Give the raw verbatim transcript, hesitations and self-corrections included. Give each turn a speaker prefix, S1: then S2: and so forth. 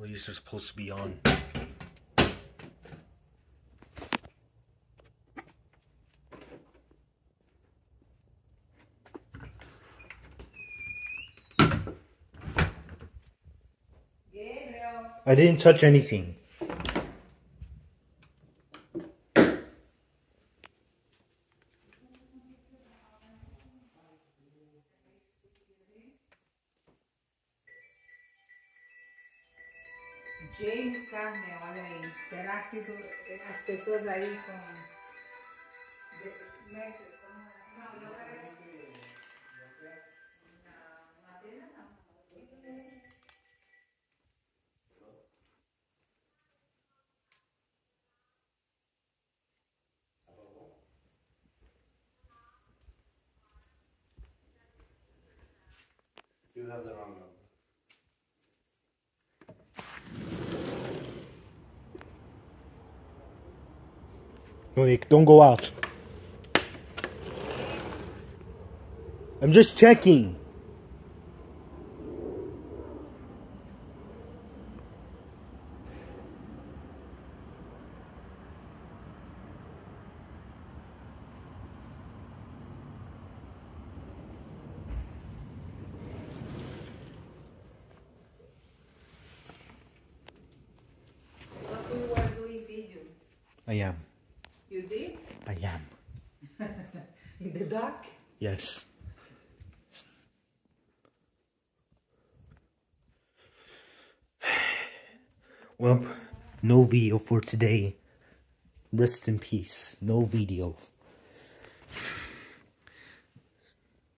S1: Well, these are supposed to be on. I didn't touch anything.
S2: James Carne, olha aí, terá sido as pessoas aí com... De, mestre, como é? Não, eu parece... Não, madeira não.
S3: You have the wrong number.
S1: Monique, don't go out. I'm just checking.
S2: But you were doing video.
S1: I am.
S2: You did?
S1: I am.
S2: In the dark?
S1: Yes. Well, no video for today. Rest in peace. No video.